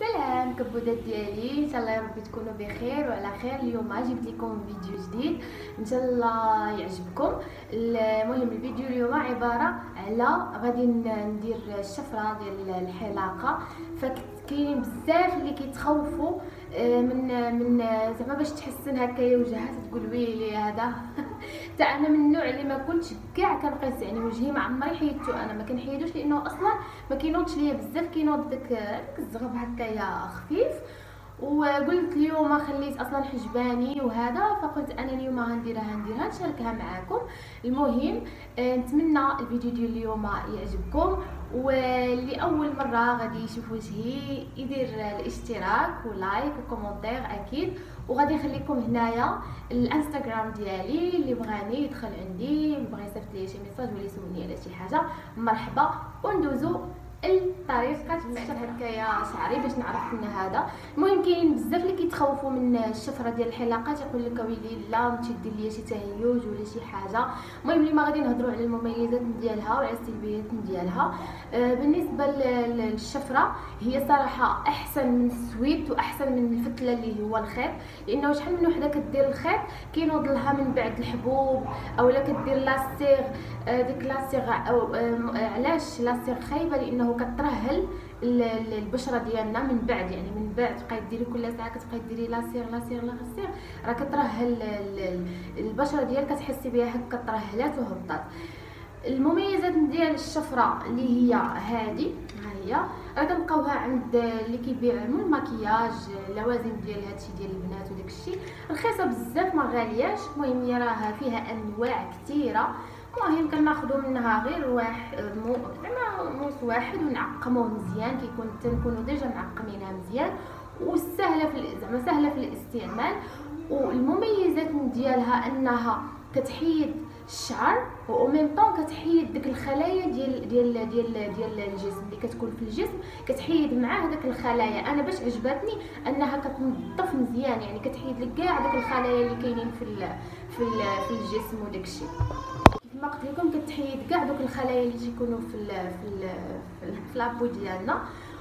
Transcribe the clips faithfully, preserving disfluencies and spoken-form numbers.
سلام كبودات ديالي، ان شاء الله يا ربي تكونوا بخير وعلى خير. اليوم جبت لكم فيديو جديد ان شاء الله يعجبكم. المهم الفيديو اليوم عباره على غادي ندير الشفره ديال الحلاقه. فكاين بزاف اللي كيتخوفوا من من زعما باش تحسن هكايا وجهها تقول ويلي هذا حتى انا من النوع اللي ما كنتش كاع كنقيس، يعني وجهي ما عمري حيدتو، انا ما كنحيدوش لانه اصلا ما كينوضش ليا بزاف، كينوض داك داك الزغب هكايا خفيف. وقلت اليوم خليت اصلا حجباني وهذا، فقلت انا اليوم غنديرها نديرها نشاركها معكم. المهم آه نتمنى الفيديو ديال اليوم يعجبكم، واللي اول مره غادي يشوف وجهي يدير الاشتراك ولايك وكومونتير اكيد. وغادي نخليكم هنايا الانستغرام ديالي، اللي بغاني يدخل عندي بغى يصيفط لي شي ميساج ولا يسولني على شي حاجه مرحبا، وندوزو الطريقه نشر هكايا شعري باش نعرف ان هذا. المهم كاين بزاف اللي كيتخوفوا من الشفره ديال الحلاقه، تيقول لك ويلي لا تدير ليا شي تهيج ولا شي حاجه. المهم اليوم غادي نهضروا على المميزات ديالها وعلى السلبيات ديالها. آه بالنسبه للشفره هي صراحه احسن من السويبت واحسن من الفتله اللي هو الخيط، لانه شحال من وحده كدير الخيط كينوض لها من بعد الحبوب اولا كدير لاستيغ. آه ديك لاستيغ أو آه علاش لاستيغ خايبه؟ لانه كترهل البشره ديالنا من بعد، يعني من بعد تبقاي ديري كل ساعه كتبقاي ديري لاسيغ لاسيغ لاسيغ، راه كترهل البشره ديالك، كتحسي بها هكا ترهلات وهبطات. المميزات ديال الشفره اللي هي هذه، ها هي راه كنلقاوها عند اللي كيبيعوا المكياج، اللوازم ديال هادشي ديال البنات وداك الشيء، رخيصه بزاف ما غالياش. المهم هي راها فيها انواع كثيره، المهم كناخذوا منها غير واحد مو زعما موس واحد ونعقموه مزيان، كيكون تنكونوا ديجا معقمينها مزيان وسهله في زعما سهله في الاستعمال. والمميزات ديالها انها كتحيد الشعر و ميم طون كتحيد ديك الخلايا ديال ديال ديال ديال الجسم اللي كتكون في الجسم، كتحيد معاه داك الخلايا. انا باش عجبتني انها كتنظف مزيان، يعني كتحيد لك كاع داك الخلايا اللي كاينين في ال في ال في الجسم وداك الشيء. كما قلت لكم كتحيد كاع دوك الخلايا اللي تيكونوا في ال في ال في لابو ديالنا.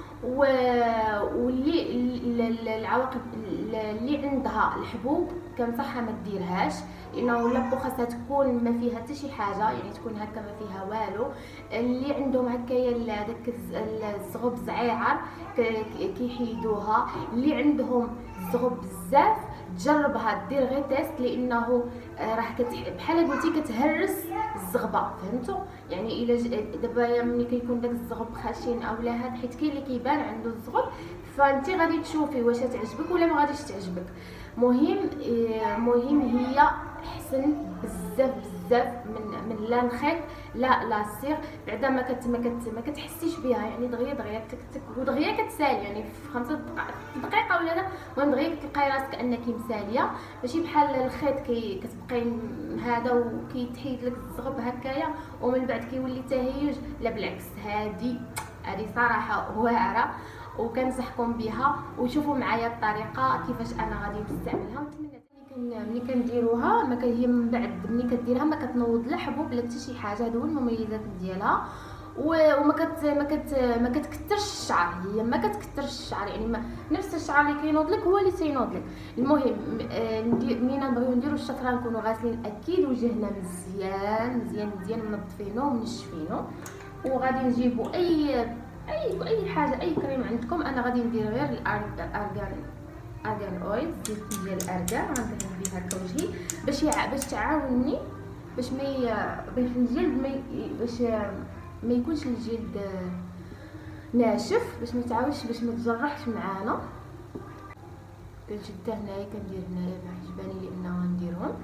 واللي العواقب اللي عندها الحبوب كنصحها ما ديرهاش، لانه لابو خاصها تكون ما فيها حتى شي حاجه، يعني تكون هكا ما فيها والو. اللي عندهم هكايا داك الزغب زعيعر كيحيدوها. اللي عندهم الزغب بزاف تجربها دير غير تيست، لانه راه بحال قلتي كتهرس الزغبه، فهمتوا؟ يعني الا دابا ملي كيكون داك الزغب خشن اولا هاد، حيت كاين اللي كيبان عنده الزغب، فانت غادي تشوفي واش تعجبك ولا ما غاديش تعجبك. مهم مهم هي احسن بزاف بزاف من من لا الخيط لا لاصيغ، بعدا ما كت ما كت ما كتحسيش بها، يعني دغيا دغيا تك تك ودغيا كتسالي، يعني في خمسة دقائق ولا لا، المهم دغيا كتلقاي راسك انك مساليه، ماشي بحال الخيط كي كتبقاي هذا وكيتحيد لك الزغب هكايا ومن بعد كيولي تهيج. لا بالعكس، هذه هذه صراحه واعره وكنصحكم بها. وشوفوا معايا الطريقه كيفاش انا غادي نستعملها. ونتمنى ملي كنديروها ما هي من بعد ملي كديرها ما كتنوض لا حبوب لا حتى شي حاجه. هادو المميزات ديالها. وما كت ما كت ما كتكثرش الشعر، هي ما كتكثرش الشعر، يعني ما نفس الشعر اللي كينوض لك هو اللي تينوض لك. المهم ملي نبغيو نديرو الشفره نكونوا غاسلين اكيد وجهنا مزيان مزيان مزيان منظفينو ومنشفينو. وغادي نجيبو اي اي اي حاجه اي كريم عندكم. انا غادي ندير غير الارغان ارغان اويل، زيت ديال الارغان غندهن به هكا وجهي باش باش تعاونني باش ما باش الجلد ما باش ما يكونش الجلد ناشف، باش ما يتعاودش باش ما تجرحش معانا. كنشدها هنايا كندير هنايا بعجباني لانه غنديرهم،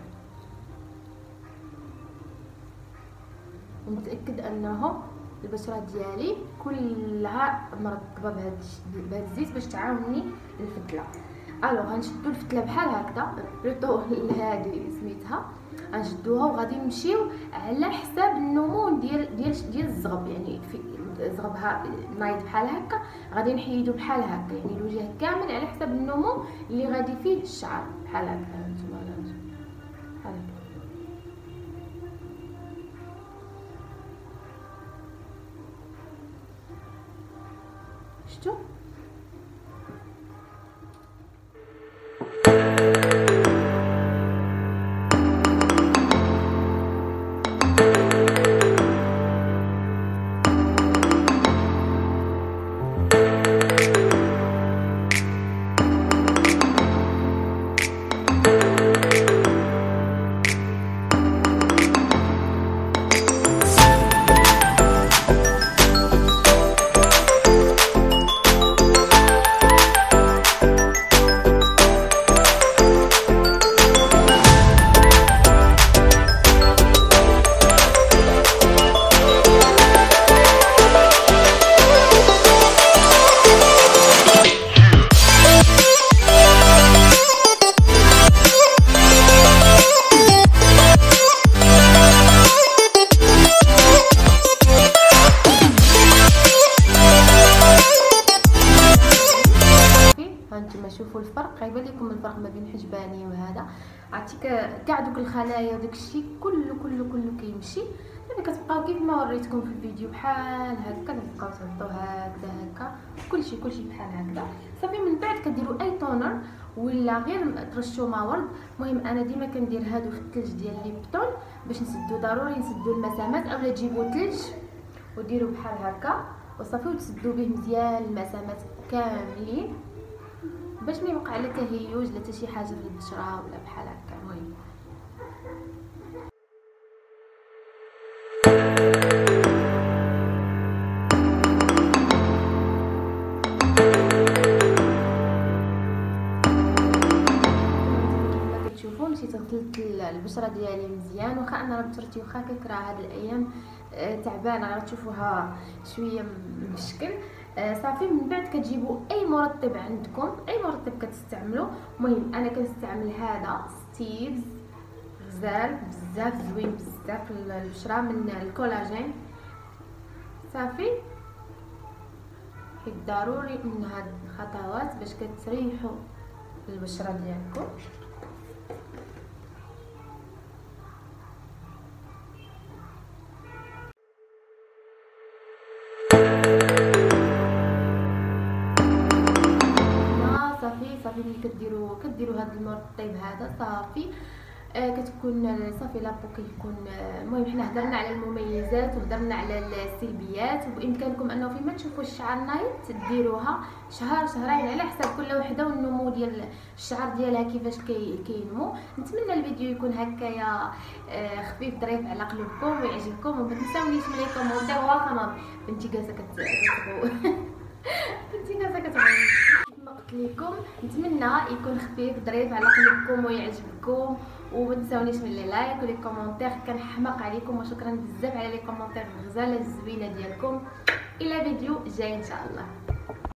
ونتاكد انه البشره ديالي كلها مرطبه بهذا بهذا الزيت باش تعاونني الفتله. الو غنشدو الفتله بحال هكذا، بلوطو هذه سميتها، غنشدوها وغادي نمشيو على حساب النمو ديال ديال ديال الزغب، يعني في زغبها نايض بحال هكا غادي نحيدو بحال هكا، يعني الوجه كامل على حساب النمو اللي غادي فيه الشعر بحال هكا. هانتوما بحال هكا شفتوا؟ هانتوما شوفوا الفرق، غيبان لكم الفرق ما بين حجباني وهذا. عرفتي كاع دوك الخلايا وداك الشيء كله كله كله كيمشي. دابا كتبقاو كيف ما وريتكم في الفيديو بحال هكا، كتبقاو تهبطوا هكذا هكا كلشي كلشي بحال هكذا. صافي من بعد كديروا اي تونر ولا غير ترشوا ماء ورد. المهم انا ديما كندير هادو في الثلج ديال ليبتون باش نسدو، ضروري نسدو المسامات، اولا تجيبوا ثلج وديروا بحال هكا وصافي وتسدوا به مزيان المسامات كاملين باش ما يوقع لا تهيج لا حتى شي حاجه في البشره ولا بحال هكا. المهم شوفوا مشيت غسلت البشره ديالي مزيان، واخا انا بشرتي واخا كيكره هاد الايام تعبانه غتشوفوها شويه مشكل. صافي من بعد كتجيبوا اي مرطب عندكم، اي مرطب كتستعملوا. المهم انا كنستعمل هذا ستيفز غزال بزاف زوين بزاف للبشره من الكولاجين. صافي حيت ضروري من هاد الخطوات باش كتريحوا البشره ديالكم. صافي ملي كديروا كديروا هذا المرطب هذا صافي آه كتكون صافي لابو كيكون. المهم آه حنا هضرنا على المميزات وهضرنا على السلبيات، وبامكانكم انه فيما تشوفوا الشعر نايت ديروها شهر شهرين على حسب كل وحده والنمو ديال الشعر ديالها كيفاش كي كينمو. نتمنى الفيديو يكون هكايا آه خفيف ظريف على قلوبكم ويعجبكم، وما تنساونيش من لي كومونتير. واخا بنتي جالسه كتبغوا بنتي جالسه كتبغوا قلت لكم نتمنى يكون خفيف ظريف على قلوبكم ويعجبكم، وما تنساونيش من لي لايك ولي كومونتير. كنحماق عليكم وشكرا بزاف على لي كومونتير الغزاله الزوينه ديالكم. الى فيديو جاي ان شاء الله.